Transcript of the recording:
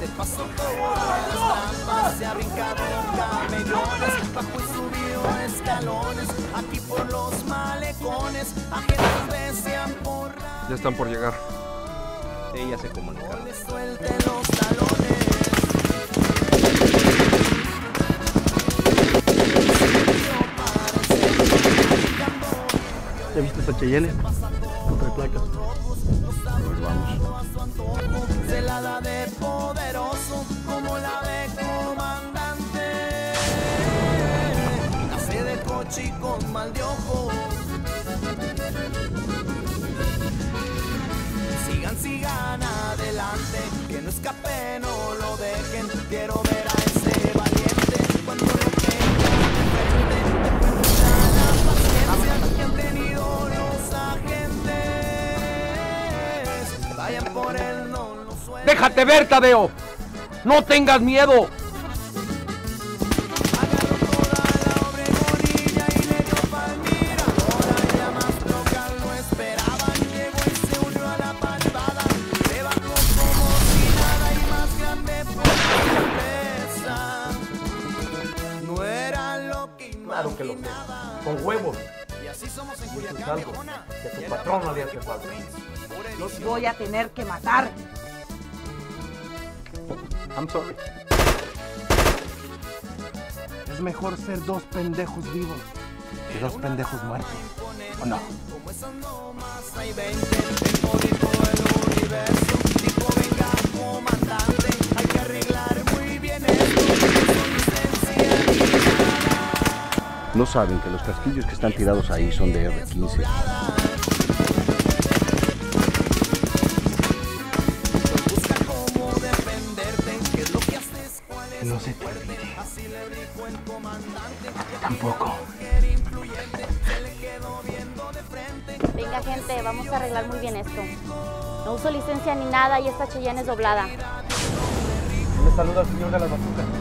Se pasó todas las trampas, se ha brincado camellones, bajó y subió escalones, aquí por los malecones, agentes desean por... Ya están por llegar. Sí, ya se comunicaron. Le suelte los talones. ¿Ya viste esta Cheyenne? No trae placas. Pues vamos. Celada de poderoso como la de comandante. Nace de coche y con mal de ojo. Sigan adelante, que no escape, no lo dejen. Quiero ver a ese valiente cuando lo tengan de frente. La paciencia que han tenido los agentes. Vayan por él, no lo suelten. ¡Déjate ver, Tadeo! ¡No tengas miedo! Claro que lo sé. Con huevos. Y así somos en Y eso es Culiacán, algo viejona. que a tu patrón no le hace falta. Los voy a tener que matar. I'm sorry. Es mejor ser dos pendejos vivos que dos pendejos muertos. ¿O no? Como esas nomas hay 20 en todo el universo. Dijo, venga, comandante, hay que arreglar muy bien esto. No saben que los casquillos que están tirados ahí son de R-15. Busca cómo defenderte, qué es lo que haces, cuál es No se te olvide. así le dijo el comandante. Tampoco. Era influyente, se le quedó viendo de frente. Venga, gente, vamos a arreglar muy bien esto. No uso licencia ni nada y esta Cheyenne es doblada. Le saluda al señor de las bazucas.